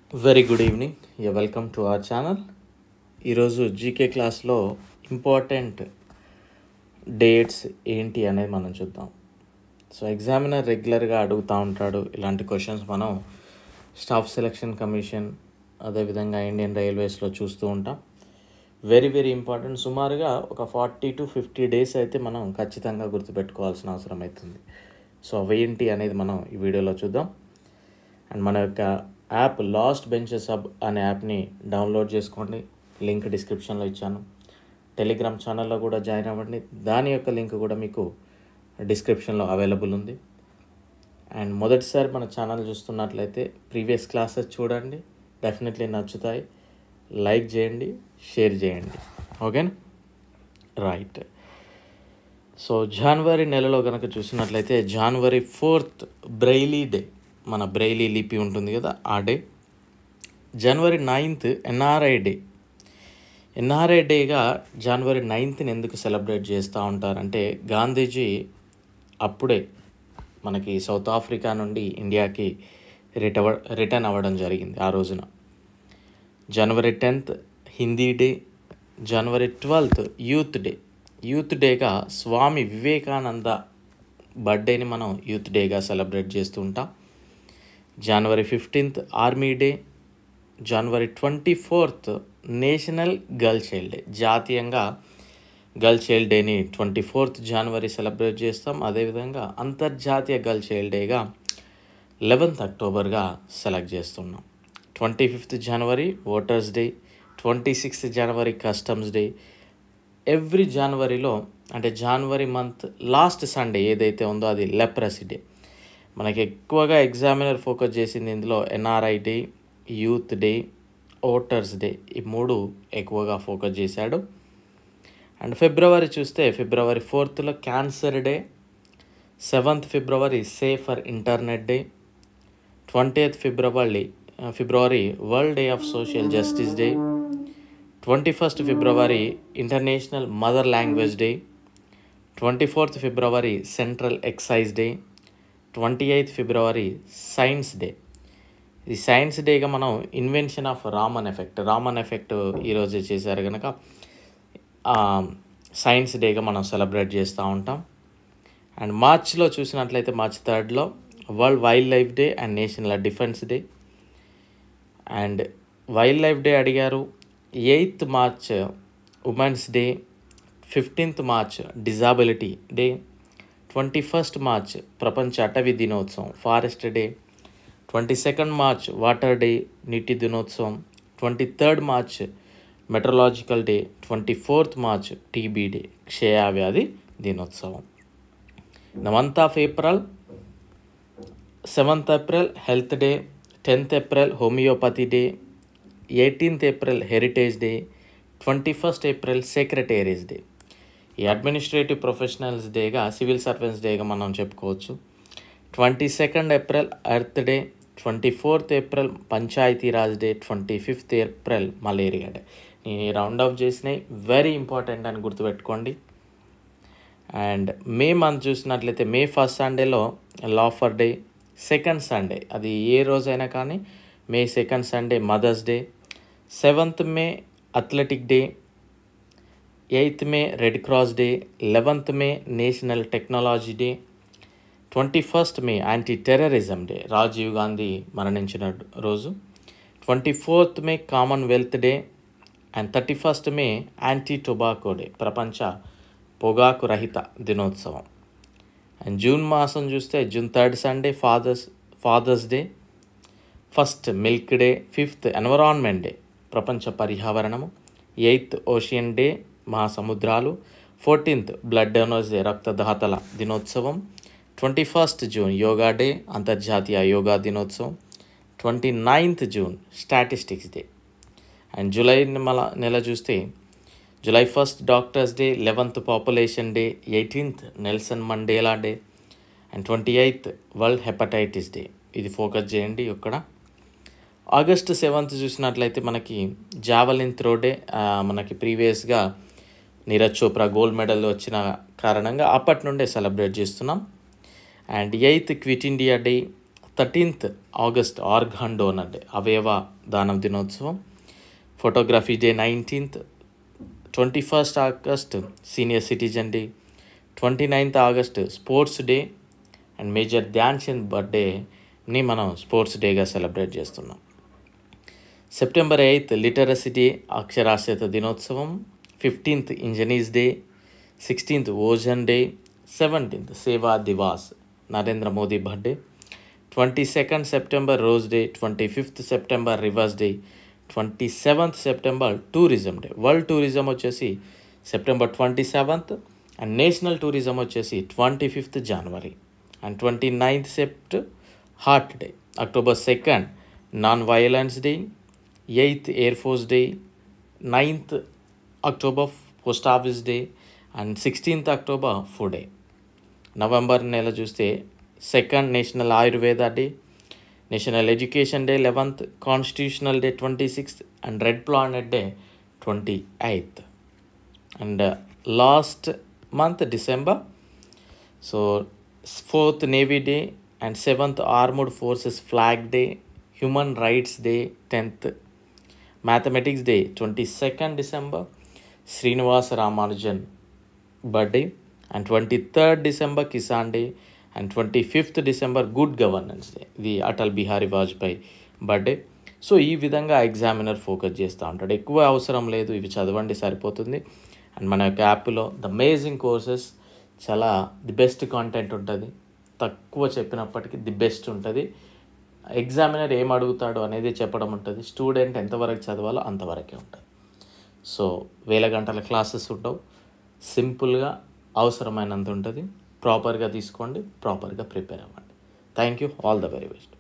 Very good evening. Welcome to our channel. ఈరోజు GK క్లాస్లో important dates ఏంటి అనేది మనం చూద్దాం. సో ఎగ్జామినర్ రెగ్యులర్గా అడుగుతూ ఉంటాడు ఇలాంటి క్వశ్చన్స్. మనం స్టాఫ్ సెలక్షన్ కమిషన్ అదేవిధంగా ఇండియన్ రైల్వేస్లో చూస్తూ ఉంటాం. Very very important. సుమారుగా ఒక 40 to 50 డేస్ అయితే మనం ఖచ్చితంగా గుర్తుపెట్టుకోవాల్సిన అవసరం అవుతుంది. సో అవేంటి అనేది మనం ఈ వీడియోలో చూద్దాం. అండ్ మన యొక్క యాప్ లాస్ట్ బెంచెస్ హబ్ అనే యాప్ని డౌన్లోడ్ చేసుకోండి. లింక్ డిస్క్రిప్షన్లో ఇచ్చాను. టెలిగ్రామ్ ఛానల్లో కూడా జాయిన్ అవ్వండి. దాని యొక్క లింక్ కూడా మీకు డిస్క్రిప్షన్లో అవైలబుల్ ఉంది. అండ్ మొదటిసారి మన ఛానల్ చూస్తున్నట్లయితే ప్రీవియస్ క్లాసెస్ చూడండి, డెఫినెట్లీ నచ్చుతాయి. లైక్ చేయండి, షేర్ చేయండి. ఓకేనా? రైట్. సో జనవరి నెలలో కనుక చూసినట్లయితే January 4th బ్రెయిలీ డే, మన బ్రెయిలీ లిపి ఉంటుంది కదా, ఆ day. January 9th NRI day. NRI డేగా January 9th ఎందుకు సెలబ్రేట్ చేస్తూ ఉంటారంటే, గాంధీజీ అప్పుడే మనకి సౌత్ ఆఫ్రికా నుండి ఇండియాకి రిటర్న్ అవ్వడం జరిగింది ఆ రోజున. January 10th Hindi day. January 12th youth day. Youth డేగా స్వామి వివేకానంద బర్త్డేని మనం యూత్ డేగా సెలబ్రేట్ చేస్తూ ఉంటాం. January 15th army day. January 24th national girl child day. జాతీయంగా గర్ల్ చైల్డ్ డేని 24th January సెలబ్రేట్ చేస్తాం. అదేవిధంగా అంతర్జాతీయ గర్ల్ చైల్డ్ డేగా 11th Octoberగా సెలెక్ట్ చేస్తున్నాం. 25th January voters day. 26th January customs day. Every జనవరిలో అంటే జనవరి మంత్ లాస్ట్ సండే ఏదైతే ఉందో అది లెప్రసీ డే. మనకి ఎక్కువగా ఎగ్జామినర్ ఫోకస్ చేసింది ఇందులో NRI day, youth day, voters day. ఈ మూడు ఎక్కువగా ఫోకస్ చేశాడు. అండ్ ఫిబ్రవరి చూస్తే February 4th cancer day. 7th February safer internet day. 20th February world day of social justice day. 21st February international mother language day. 24th February central excise day. 28th February science day. ఈ science డేగా మనం invention of Raman effect ఈరోజే చేశారు కనుక science డేగా మనం celebrate చేస్తూ ఉంటాం. అండ్ మార్చ్లో చూసినట్లయితే March 3rd world wild life day and national defence day. And wild life day అడిగారు. 8th March women's day. 15th March disability day. 21st March ప్రపంచ అటవీ దినోత్సవం forest day. 22nd March water day నీటి దినోత్సవం. 23rd March metrological day. 24th March TB day క్షయవ్యాధి దినోత్సవం. The month of April, 7th April health day. 10th April homoeopathy day. 18th April heritage day. 21st April secretaries day. ఈ administrative professionals డేగా, civil servants డేగా మనం చెప్పుకోవచ్చు. 22nd April earth day. 24th April Panchayati Raj day. 25th April malaria day. నేను round off చేసినాయి, very important అని గుర్తుపెట్టుకోండి. And May month చూసినట్లయితే May 1st సండేలో లాఫర్ డే. 2nd Sunday అది ఏ రోజైనా కానీ May 2nd Sunday mother's day. 7th May athletic day. 8th May red cross day. 11th May national technology day. 21st May anti terrorism day, Rajiv Gandhi మరణించిన రోజు. 24th May commonwealth day. And 31st May anti tobacco day, ప్రపంచ పొగాకు రహిత దినోత్సవం. And June మాసం చూస్తే June 3rd Sunday father's day. 1st milk day. 5th environment day, ప్రపంచ పర్యావరణము. 8th ఓషియన్ డే, మహాసముద్రాలు. 14th బ్లడ్ డోనర్స్ డే, రక్తదాతల దినోత్సవం. 21st June యోగా డే, అంతర్జాతీయ యోగా దినోత్సవం. 29th June statistics day. And July నెల చూస్తే July 1st doctors day. 11th population day. 18th Nelson Mandela day. And 28th world hepatitis day. ఇది focus చేయండి ఇక్కడ. August 7th చూసినట్లయితే మనకి జావలిన్ త్రో డే. మనకి ప్రీవియస్గా నీరజ్ చోప్రా గోల్డ్ మెడల్ వచ్చిన కారణంగా అప్పటి నుండే సెలబ్రేట్ చేస్తున్నాం. And 8th quit India day. 13th August organ donor day, అవయవ దానం దినోత్సవం. Photography day 19th. 21st August senior citizen day. 29th August sports day and major Dhyan Chand బర్త్డేని మనం స్పోర్ట్స్ డేగా సెలబ్రేట్ చేస్తున్నాం. సెప్టెంబర్ 8th లిటరసీ డే, అక్షరాస్యత దినోత్సవం. 15th engineers day. 16th ozone day. 17th Seva Divas, Narendra Modi birthday. 22nd September rose day. 25th September rivers day. 27th September tourism day. World tourism వచ్చేసి September 27th and national tourism వచ్చేసి 25th జనవరి. And 29th Sept heart day. October 2nd non violence day. 8th air force day. 9th October post office day and 16th అక్టోబర్ food day. November నెల చూస్తే 2nd national Ayurveda day. National education day 11th. Constitutional day 26th and red planet day 28th. And last month December, so 4th navy day and 7th armoured forces flag day. Human rights day 10th. Mathematics day 22nd December. Srinivasa Ramanujan birthday and 23rd December kisan day and 25th December good governance day. ఇది Atal Bihari Vajpayee birthday. So ఈ విధంగా examiner focus చేస్తూ ఉంటాడు. ఎక్కువ అవసరం లేదు, ఇవి చదవండి సరిపోతుంది. అండ్ మన యొక్క యాప్లో ద అమేజింగ్ కోర్సెస్, చాలా ది బెస్ట్ కాంటెంట్ ఉంటుంది. తక్కువ చెప్పినప్పటికీ ది బెస్ట్ ఉంటుంది. ఎగ్జామినర్ ఏం అడుగుతాడో అనేది చెప్పడం ఉంటుంది. స్టూడెంట్ ఎంతవరకు చదవాలో అంతవరకే ఉంటుంది. సో 1000 గంటల క్లాసెస్ ఉండవు, సింపుల్గా అవసరమైనంత ఉంటుంది. ప్రాపర్గా తీసుకోండి, ప్రాపర్గా ప్రిపేర్ అవ్వండి. Thank you. All the very best.